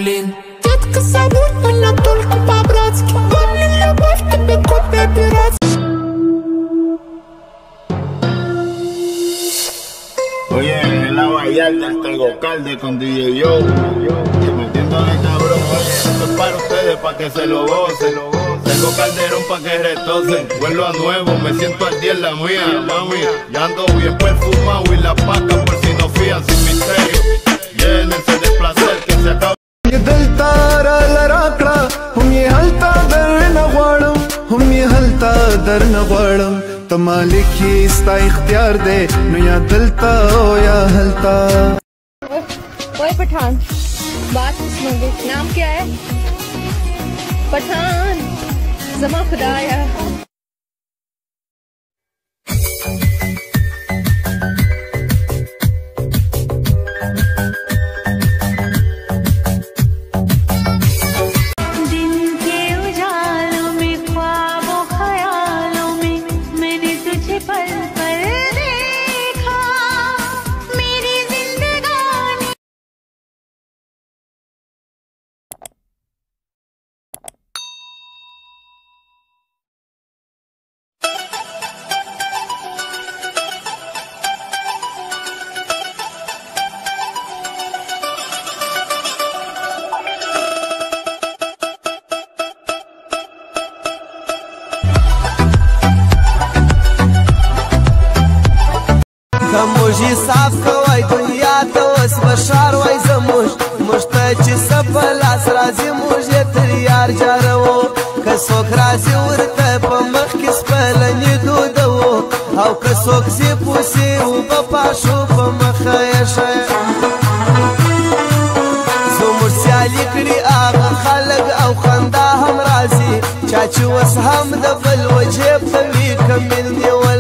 Майлин. Детка, зовут меня только по-братски. Помни, любовь тебе копия пиратская. Oye, en la Vallarta está el Gocalde con DJ Yo. Y metiendo de cabrón, oye, esto es para ustedes, para que se lo gocen. Tengo Calderón pa' que retocen. Vuelvo a nuevo, me siento al día en la mía, mami. Ya ando bien perfumado y la paca por si no fían sin misterio. Llénense de placer que se acaba. ये दिल तारा लराकड़ा हम ये हलता दर न वाड़म हम ये हलता दर न वाड़म तो मालिक ही इसका इख्तियार दे न या दिलता हो या हलता। ओए पठान, बात सुनोगे? नाम क्या है? पठान, जमा खुदाया। Zamuji saf kawai dunia ta was bashar wai zamuj mushtachi sabalas razi muje triyar jarawo kasok razi urta pa makh kis palani dudawo au kasok zi pusi u papashu pa makhayasha zumur siali kri aga khalag au khanda ham razi chachi was ham da bal wajib tawi kamilni wal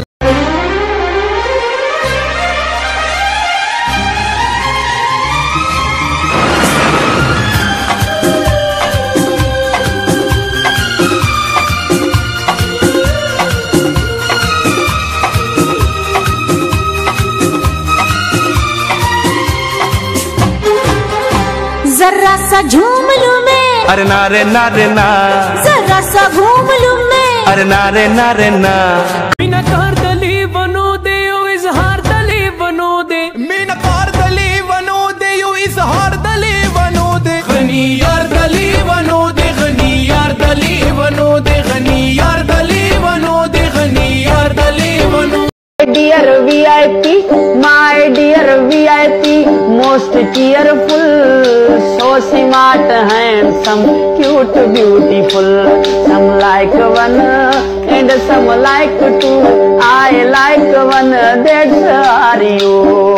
जरा सा झूम लूं मैं, अरे ना रे ना रे ना, जरा सा घूम लूं मैं, अरे ना रे ना रे ना। मीना कार दली बनो दे ओ इजहार दली बनो दे, मीना कार दली बनो दे ओ इजहार दली बनो दे, गनी यार दली बनो दे, गनी यार दली बनो दे, गनी यार दली बनो दे, गनी यार दली बनो। Dear VIP, my dear VIP, most cheerful, so smart, handsome, cute, beautiful. Some like one and some like two. I like one, that's are you.